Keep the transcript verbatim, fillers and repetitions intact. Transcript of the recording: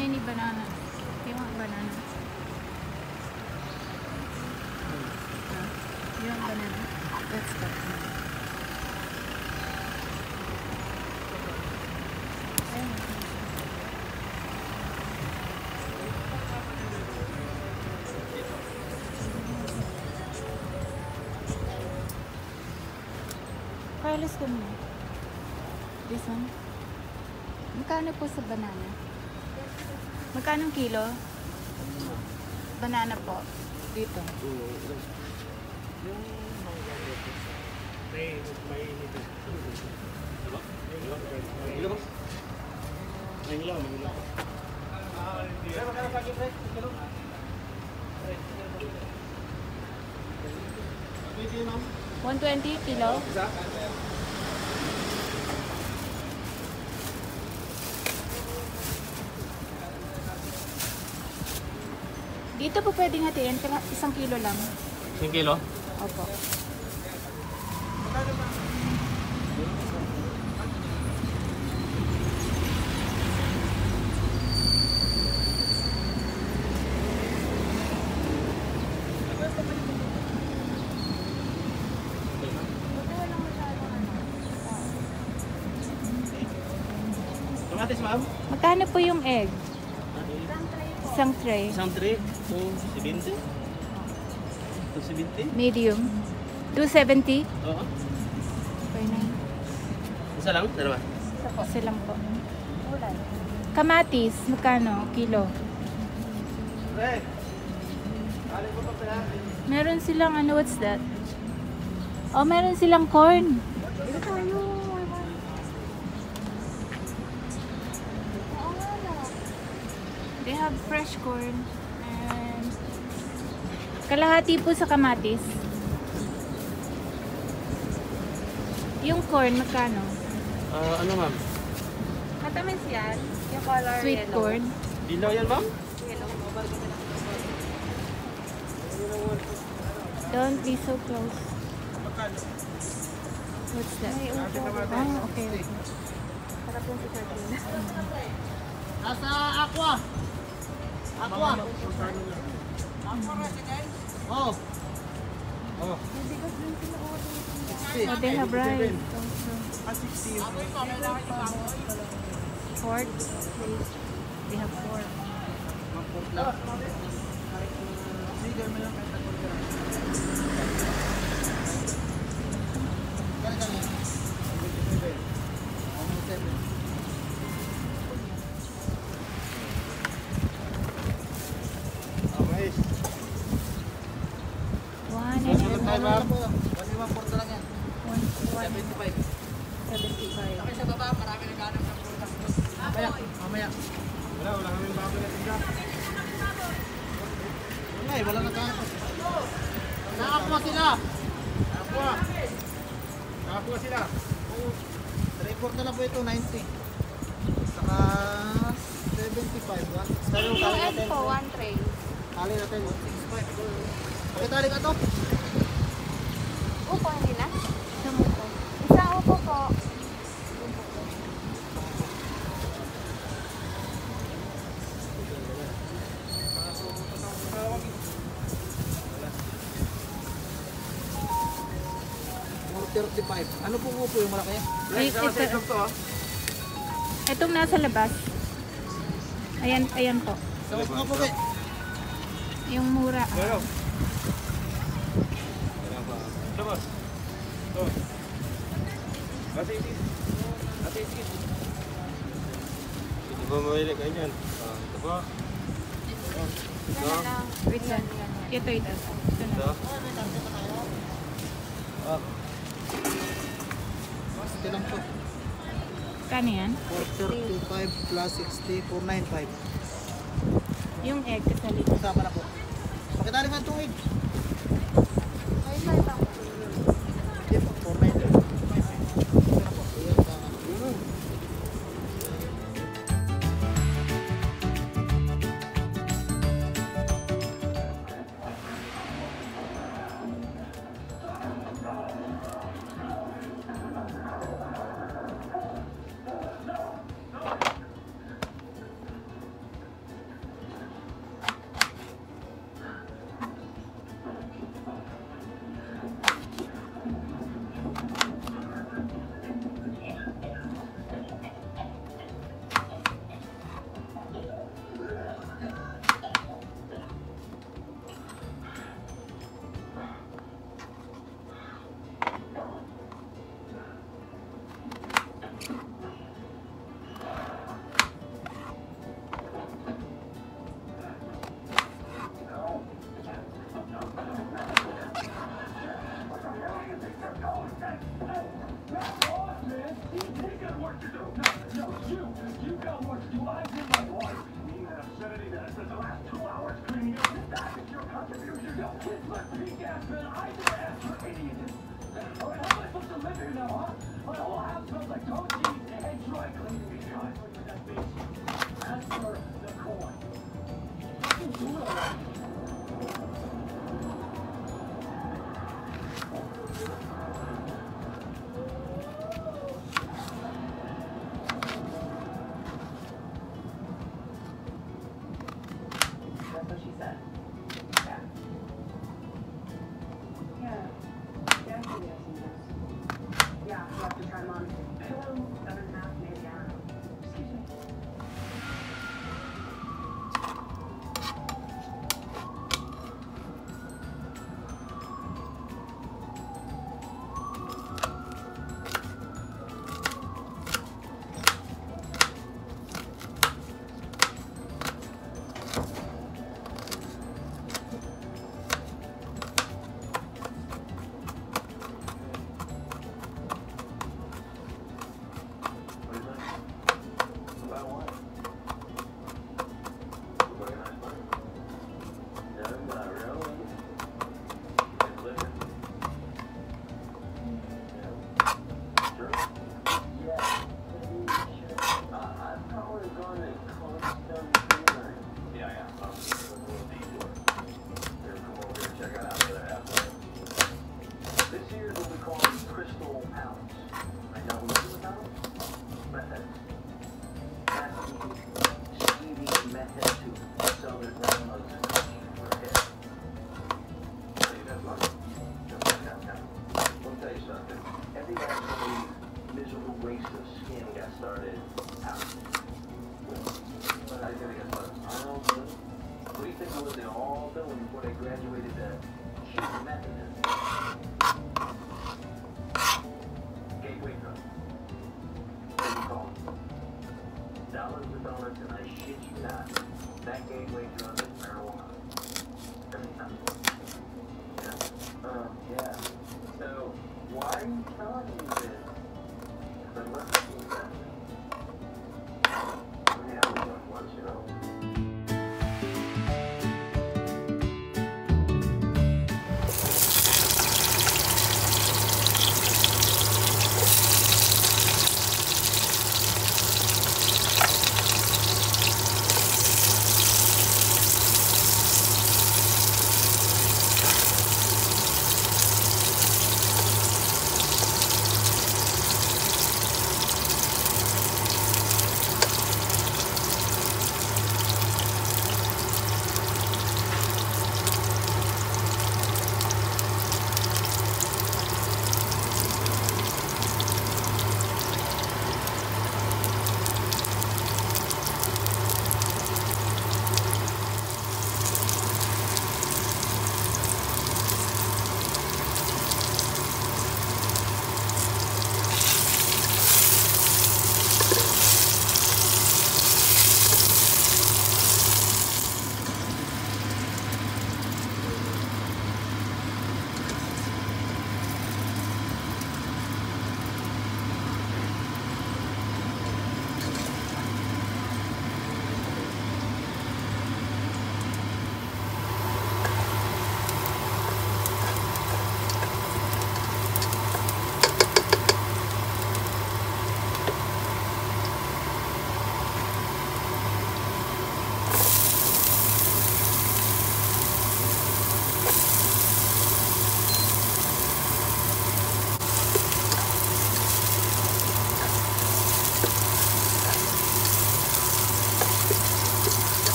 many bananas? You want banana? Uh, you want banana? Let's go. Carlos, come here. This one? Magkano po sa banana? Magkano kilo? Banana po. Dito. May may nito. Ilo ba? May ilo, may ilo. Ah, hindi. Pero magkano sa akin, Fred? Kilo? one twenty kilo. Isa? Dito po pwedeng hatiin, isang kilo lang. Isang kilo? Opo. Kamatis, ma'am? Magkano po yung egg? Isang tray. Isang tray? two seventy? two seventy? Medium. two seventy? Oo. Okay na. Isa lang? Dalawa? Isa po. Isa lang po. Kamatis, magkano? Kilo. Fred! Alin ko pa pala? Meron silang ano, what's that? Oh, meron silang corn. Dito tayo. They have fresh corn and kalahati po sa kamatis. Yung corn, magkano? Ah, ano ma'am? Matamis yan. Yung color Sweet yellow. corn. Dilaw yan ma'am? Yellow. Don't be so close. What's that? Ah, okay. Sarap yung sisartin. Nasa aqua. Aqua. Aqua resident? Oh. Oh. So they have rice also. Pork. They have pork. One and seventy-five. seventy-five. Sakay sa baba, marami naghanap ng product doon. Mamaya, mamaya. Wala, wala kami bago na tinda. Wala eh, wala naghanap. Nakakuha sila. Aqua! Nakakuha sila. Report na lang po ito, ninety. Saka seventy-five. Pero Yung tali egg natin. po, one tray. Tali natin, one sixty-five. Pakitali ka to. Upo nila? Isang upo. Isang upo po. thirty-five. Ano pong upo yung malaki? Ay, Sama sa ito, itlog to ah. itong nasa labas. Ayan, ayan po. Sa upo po, be. Yung mura. Pero. Labas. Ito. Kasi iti. Kasi iti. Ito ba mawili kayo dyan? Ito ba? Ito. Yan lang. Wait lang. Ito, ito. Ito na. Ito. Ah. sixty lang po. Kano yan? four thirty-five plus sixty, four ninety-five. Yung egg kasali. Kasama na po. Pakitali nga itong egg. Ay, sorry pa. Hindi po, four ninety-five. Ito na po. Ayan, tama. call them crystal pounds. I know what you about methods. That's the seedy method to sell their grandma's for a hit. So you got money. Just like that now. Let me tell you something. Every last one of these miserable waste of skin got started out. But I gotta get started. I don't know. What do you think was they all doing before they graduated the cheap Methodist? Gateway drug. What do you call it? Dollars to dollars, and I shit you not. That gateway drug is marijuana. Every time. Yeah. Um, yeah. So, why are you telling me